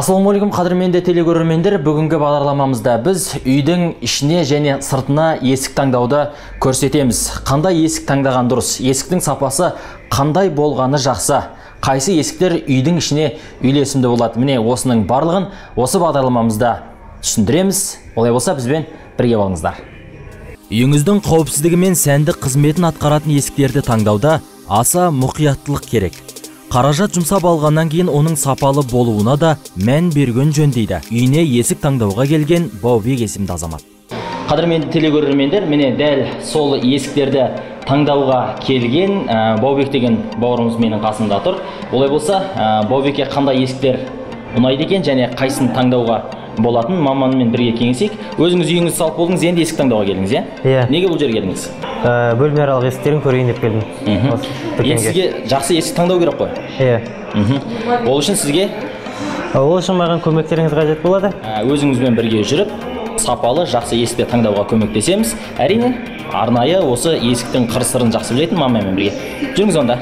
Ассалаумағалейкум қадірменді телегөрермендер, бүгінгі бағдарламамызда біз үйдің ішіне және сыртына есік таңдауды көрсетеміз. Қандай есік таңдаған дұрыс? Есіктің сапасы қандай болғаны жақсы? Қайсы есіктер үйдің ішіне үйлесімді болады? Міне осының барлығын осы бағдарламамызда түсіндіреміз. Олай болса бізбен бірге болыңыздар. Үйіңіздің қауіпсіздігі мен сәндік қызметін атқаратын есіктерді таңдауда аса мұқияттылық керек. Қаражат жұмсап алғаннан кейін оның сапалы болуына да мән берген жөн дейді үйіне есік таңдауға келген Баубек есімді азамат. Қадірменді телегөрермендер, міне дәл сол есіктерді таңдауға келген Баубек деген бауырымыз менің қасымда тұр. Олай болса, Баубекке қандай есіктер ұнайды екен және қайсын таңдауға болатын маманмен бірге кеңесейік. Өзіңіз үйіңізді салып болдыңыз, енді есік таңдауға келдіңіз, иә? Неге бұл жерге келдіңіз? Бөлмеаралық есіктерін көрейін деп келдім. Енді сізге жақсы есік таңдау керек қой? Иә. Ол үшін сізге? Ол үшін маған көмектеріңіз қажет болады. Өзіңізбен бірге жүріп, сапалы жақсы есікті таңдауға көмектесеміз. Әрине, арнайы осы есіктің қыр-сырын жақсы білетін маманмен бірге. Жүріңіз онда.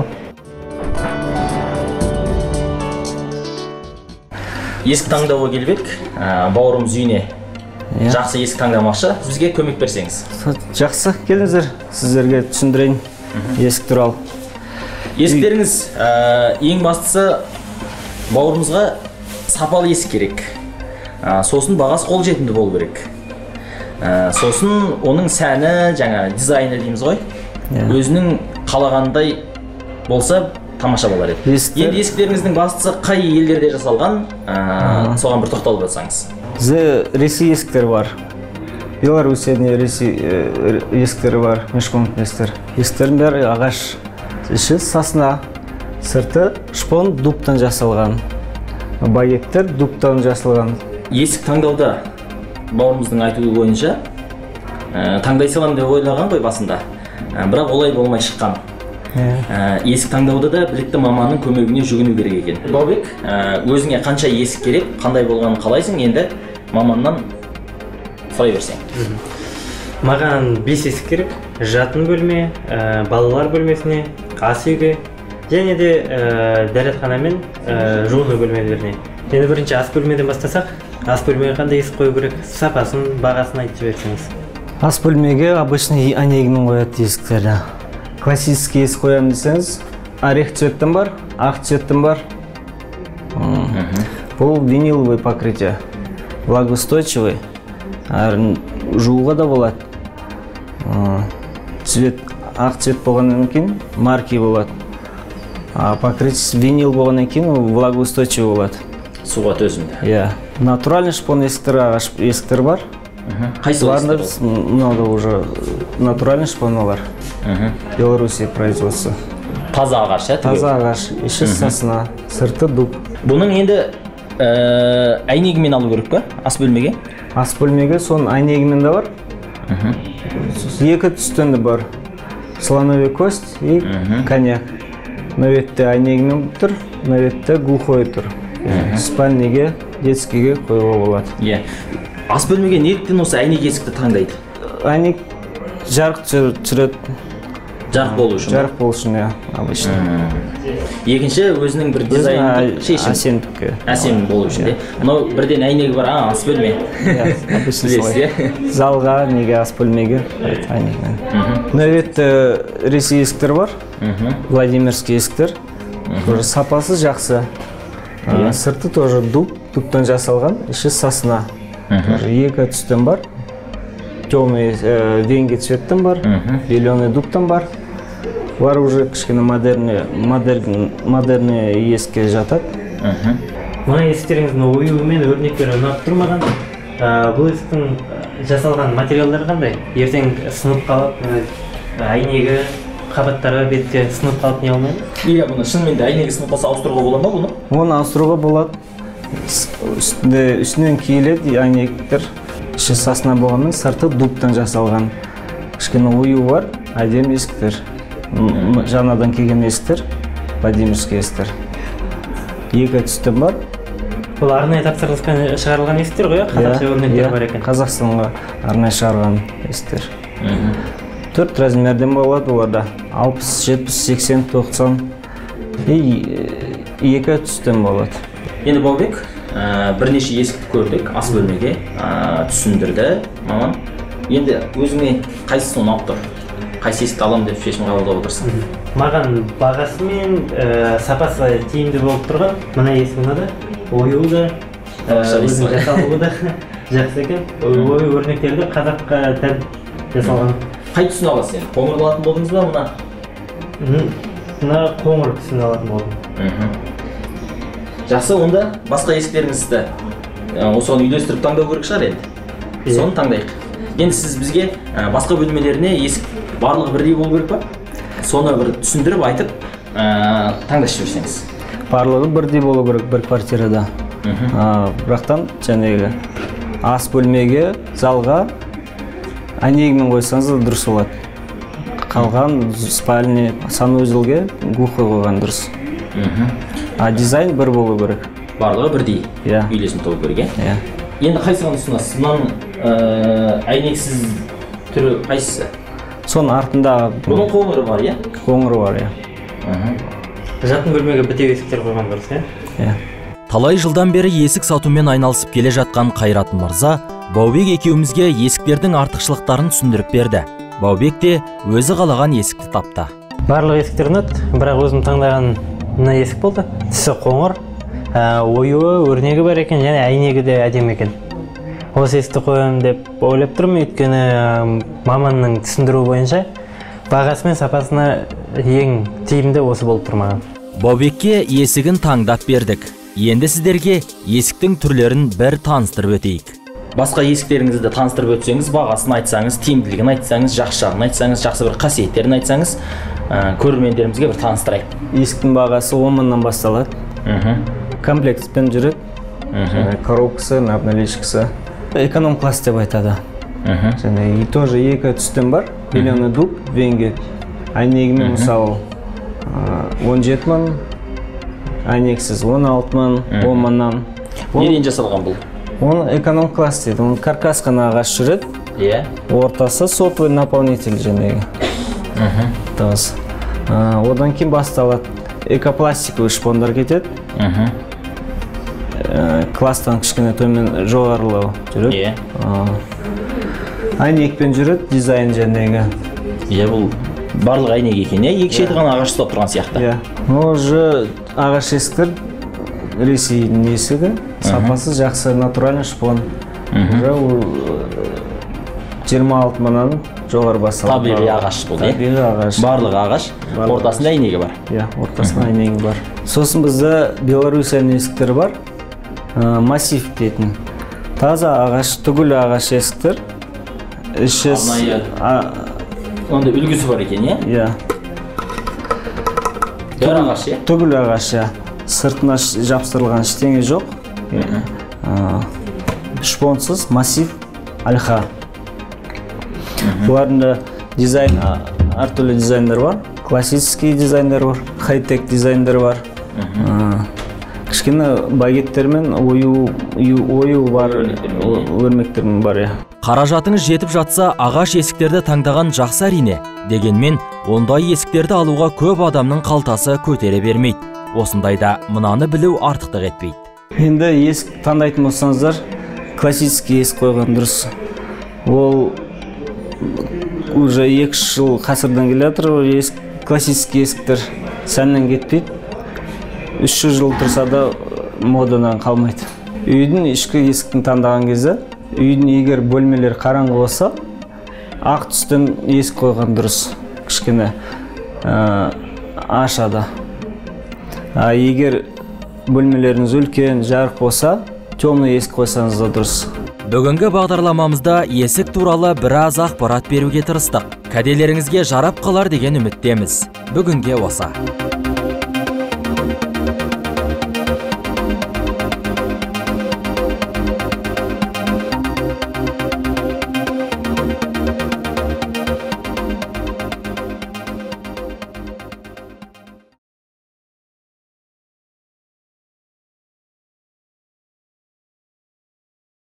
Есік таңдауға келбек, бауырымыз үйіне жақсы есік таңдамақшы, бізге көмек берсеңіз. Жақсы, келіңіздер, сіздерге түсіндірейін есік туралы. Есіктеріңіз ең бастысы бауырымызға сапалы есік керек. Сосын бағасы қолжетімді болу керек. Сосын оның сәні, жаңа дизайны дейміз ғой, өзінің қалағандай болса тамаша болар еді. Енді есіктеріңіздің бастысы қай елдерде жасалған, соған бір тоқталып жатсаңыз. Ресей есіктері бар. Беларусияда Ресей есіктері бар, мешкомнат есіктер. Есіктердің бәрі ағаш. Іші сосна, сырты шпон дубтан жасалған. Байектер дубтан жасалған. Есік таңдауда бауырымыздың айтуы бойынша таңдай салам деп ойлаған ғой басында. Бірақ олай болмай шыққан. Есік таңдауда да білікті маманның көмегіне жүгіну керек екен. Баубек, өзіңе қанша есік керек, қандай болғанын қалайсың, енді маманнан сұрай берсең. Маған 5 есік керек. Жатын бөлме, балалар бөлмесіне, ас үйге, және де дәретхана мен жуыну бөлмелеріне. Енді бірінші ас бөлмеден бастасақ, ас бөлмеге қандай есік қою керек, сапасын, бағасын айтып жіберсеңіз. Ас бөлмеге обычный анегімен қояды есіктерді. Классический есік қоямын десеңіз, орех цветтен бар, ақ цветтен бар. Бұл виниловый покрытие, влагоустойчивый, жууға да болады. Ақ цвет болғаннан кейін марки болады. Покрытие винил болғаннан кейін влагоустойчивый болады. Суға төзімді. Натуральный шпон есіктер бар. Қайсы олар? Много уже натуральный шпоналар. Белоруссия производство. Таза ағаш, Таза ағаш, іші сосна, сырты дуб. Бұның енді әйнегімен алу керек па, ас бөлмеге? Ас бөлмеге соның әйнегімен де бар. Екі түстен де бар. Слоновый кость и коньяк. Нөветте әйнегімен тұр, нөветте глухой тұр. Спальниге, детскийге қойуға болады. Ас бөлмеге неліктен осы әйнек есікті таңдайды? Әйнек жарық түсіреді. Жарық болу үшін? Жарық болу үшін, обычно. Екінші өзінің бір дизайндық шешім? Әсемдікке. Әсем болу үшін, де? Мынау бірден әйнегі бар, ас бөлме. Залға, неге ас бөлмеге әйнегімен. Нөветте Ресей есіктер бар, Владимирский есіктер. Сапасы жақсы. Сырты тоже дубтан жасалған, іші сосна. Екі түстен бар. Темный венге цветтен бар, зеленый дубтан бар. Бар уже кішкене модерный есікке жатады. Мына есіктеріңіздің оюы мен өрнектері ұнап тұрмаған. Бұл есіктің жасалған материалдары қандай? Ертең сынып қалып, әйнегі, қабаттары бетте сынып қалып не алмайды? Бұны шынымен де әйнегі сынып қалса ауыстыруға болады ма бұны? Оны ауыстыруға болады. Үстінен киіледі әйнектер. Іші сосна болғанмен сырты дубтан жасалған. Кішкене оюы бар, әдемі есіктер. Жаңадан келген есіктер, Владимирский есіктер. Екі түстен бар. Бұл арнайы тапсырылыспен шығарылған есіктер ғой, қазақша өрнектер бар екен. Қазақстанға арнайы шығарған есіктер. 4 размерден болады оларда. 60, 70, 80, 90 и екі түстен болады. Енді Баубек, бірнеше есікті көрдік, ас бөлмеге түсіндірді маман. Енді өзіңе қайсысы ұнап тұр? Қайсы есікті аламын деп шешім қабылдап отырсың? Маған бағасы мен сапасы тиімді болып тұрған мына есік ұнады. Оюы да, өзінің жасалуы да жақсы екен. Ою өрнектерді қазаққа тән жасалған. Қай түсін аласың енді? Қоңыр алатын болдыңыз ба мына? Мына қоңыр түсін алатын болдым. Жақсы, онда басқа есіктеріңізді осыған үйлестіріп таңдау керек шығар енді. Соны таңдайық. Енді сіз бізге басқа бөлмелеріне есік барлығы бірдей болу керек па? Соны бір түсіндіріп айтып таңдашып жіберсеңіз. Барлығы бірдей болу керек бір квартирада. Бірақтан жаңағы ас бөлмеге, залға әйнегімен қойсаңыз дұрыс болады. Қалған спальня, санузелге глухой қойған дұрыс. Дизайн бір болу керек. Барлығы бірдей үйлесім табу керек, иә? Енді қайсыған ұсынасыз? Мынаның әйнексіз түрі қайсысы? Соның артында бұның қоңыры бар, иә? Қоңыры бар, иә. Жатын бөлмеге бітеу есіктер қойған дұрыс, иә? Талай жылдан бері есік сатумен айналысып келе жатқан Қайрат мырза Баубек екеумізге есіктердің артықшылықтарын түсіндіріп берді. Баубек те өзі қалаған есікті тапты. Барлық есіктер ұнады, бірақ өзім таңдаған мына есік болды. Түсі қоңыр, оюы, өрнегі бар екен, және әйнегі де әдемі екен. Осы есікті қоямын деп ойлап тұрмын, өйткені маманның түсіндіруі бойынша бағасы мен сапасына ең тиімді осы болып тұр маған. Баубекке есігін таңдап бердік. Енді сіздерге есіктің түрлерін бір таныстырып өтейік. Басқа есіктеріңізді таныстырып өтсеңіз, бағасын айтсаңыз, тиімділігін айтсаңыз, жақсы жағын айтсаңыз, жақсы бір қасиеттерін айтсаңыз, көрермендерімізге бір таныстырайық. Есіктің бағасы 10 мыңнан басталады. Комплектпен жүреді. Коробкасы, обналичкасы. Эконом класс деп айтады. И тоже екі түстен бар. Беленый дуб, венгер. Әйнегімен мысалы 17 мың, әйнексіз 16 мың, 10 мыңнан. Неден жасалған бұл? Оны эконом класс дейді. Оны каркас қана ағаш жүреді. Ортасы сотовый наполнитель жәнегі. Одан кейін басталады. Экопластиковый шпондар кетеді. Класстан кішкене төмен жоғарылау жүреді. Әйнекпен жүреді, дизайн жәнегі. Бұл барлық әйнек екен, екі шеті ғана ағаш ұстап тұрған сияқты. Уже ағаш есіктер Ресейдің есігі, сапасы жақсы, натуральный шпон. 26 мыңнан жоғары басталады. Табиғи ағаш бұл, табиғи ағаш. Барлығы ағаш, ортасында әйнегі бар. Ортасында әйнегі бар. Сосын бізде Белоруссияның есіктері бар, массив дейтін. Таза ағаш, түгіл ағаш есіктер. Онда үлгісі бар екен, иә? Бәрі ағаш, иә? Түгіл ағаш, иә. Сыртына жапсырылған ештеңе жоқ. Шпонсыз, массив, альха. Бұларында дизайн, әртүрлі дизайндар бар. Классический дизайндар бар, хай-тек дизайндар бар. Кішкене багеттермен ою бар, өрмектермен бар, иә. Қаражатыңыз жетіп жатса, ағаш есіктерді таңдаған жақсы әрине. Дегенмен, ондай есіктерді алуға көп адамның қалтасы көтере бермейді. Осындайда мұнаны білу артықтық етпейді. Енді есік таңдайтын болсаңыздар, классический есік қойған дұрыс. Ол уже 2 жыл ғасырдан келе жатыр, классический есіктер сәннен кетпейді. 300 жыл тұрса да модадан қалмайды. Үйдің ішкі есіктің таңдаған кезде, үйдің егер бөлмелер қараңғы болса, ақ түстен есік қойған дұрыс, кішкене ашады. Егер бөлмелеріңіз үлкен, жарық болса, темный есік қойсаңыз да дұрыс. Бүгінгі бағдарламамызда есік туралы біраз ақпарат беруге тырыстық. Кәделеріңізге жарап қалар деген үміттеміз. Бүгінге осы.